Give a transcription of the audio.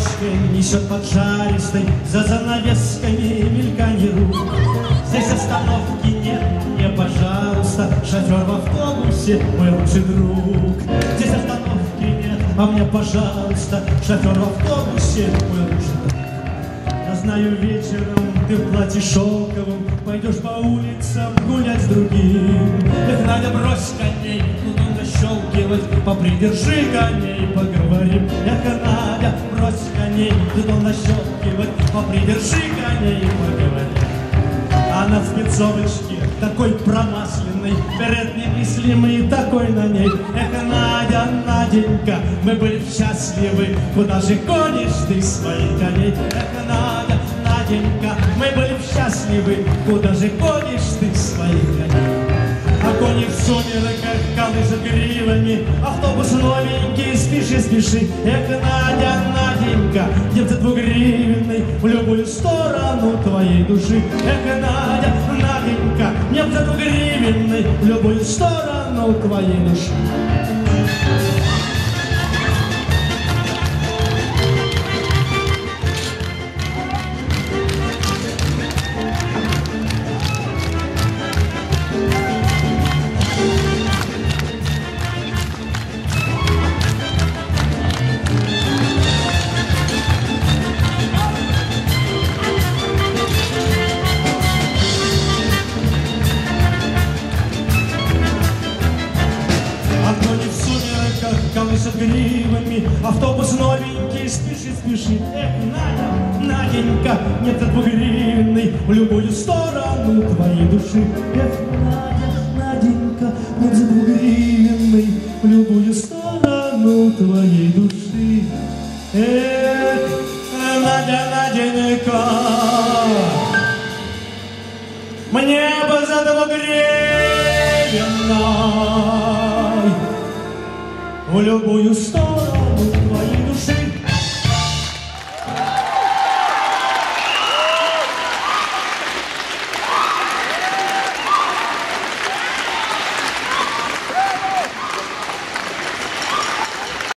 дорожкой несет поджаристой, за занавесками мельканье рук. Здесь остановки нет, мне, пожалуйста, шофер в автобусе, мой лучший друг. Здесь остановки нет, а мне, пожалуйста, шофер в автобусе, мой лучший друг. Я знаю, вечером ты в платье шелковом пойдешь по улицам гулять с другим. Эх, Надя, брось коней, буду нащелкивать, попридержи коней, поговорим. Эх, Надя, брось коней, буду нащелкивать, попридержи коней, поговорим. Она в спецовочке, такой промасленной, берет немыслимый такой на ней. Эх, Надя, Наденька, мы были счастливы, куда же гонишь ты своих коней? Эх, Надя, Наденька, мы были счастливы, куда же гонишь ты своих коней? А кони в сумерках колышут гривами, автобус новенький, спеши, спеши. Эх, Надя, Наденька, где ты двугривенный, в любую сторону твоей души. Эх, Надя, Наденька, мне ты двугривенный, в любую сторону твоей души. Колышет гривами, автобус новенький, спеши, спеши. Эх, Надя, Наденька, нет двугривенный, в любую сторону твоей души. Эх, Надя, Наденька, нет двугривенный, в любую сторону твоей души. Эх, Надя, Наденька, мне бы за двугривенный в любую сторону.